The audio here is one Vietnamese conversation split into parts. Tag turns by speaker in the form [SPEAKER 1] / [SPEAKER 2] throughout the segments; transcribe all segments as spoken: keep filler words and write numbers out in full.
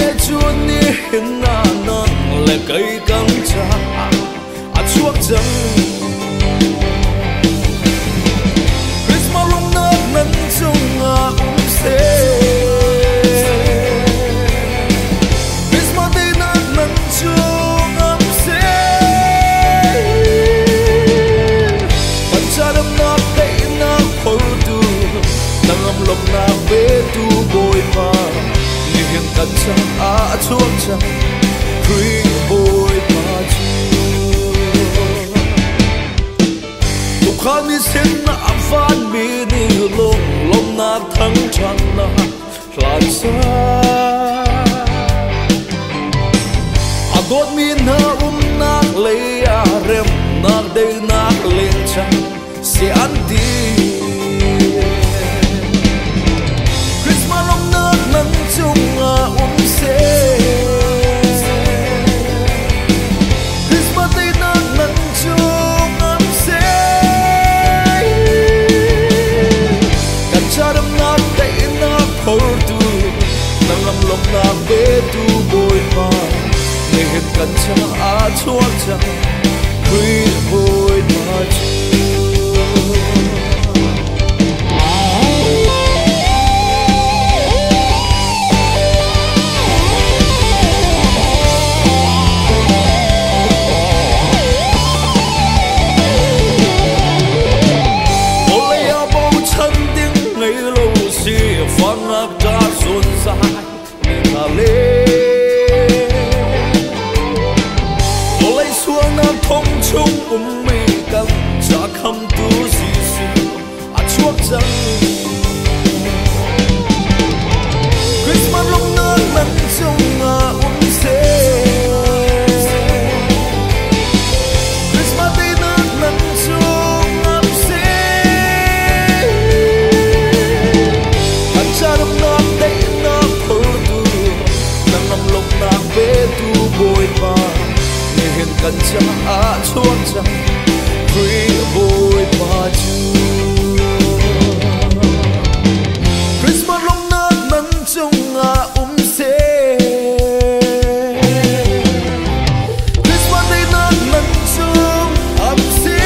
[SPEAKER 1] chuan ni hin na nang le kai kang cha a chuak chang Christmas lung na nan chung a um se Christmas day na nan chung am se pan cha dam na kai na khol tu nang am lom na be tu boy pa hiền cận cha á chuông cha khuya bồi mà chưa tục khăn đi xin na phan mi đi lông lông na thắng chăn na lan xa à đốt mi na um na lấy à rem na đây na lên cha sẽ ăn đi Christmas lông na nắng chung à um se Christmas day na nắng chung am se kan cha dam na day na khol tu nang am lom na be tu boy pa ne het kan cha a chuak cha khuya boy ma chu phong ác đã dồn dại mình là lê tôi lấy xuống nam thông chung um mi căng cha khăm tu si su à chuốc răng Christmas lúc nước nắng chung à um se Christmas day nước nắng chung am se cha dam na day na khol tu nang am lom na be tu boy pa ne hiền kan cha a chuak cha khuya boy pa chu Christmas lom na nan chung a um se Christmas day na nan chung am se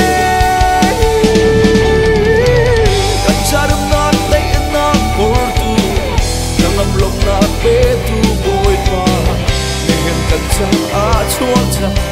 [SPEAKER 1] kan cha dam na day na khol tu nang am lom na be tu boy pa ne hiền kan cha a chuak cha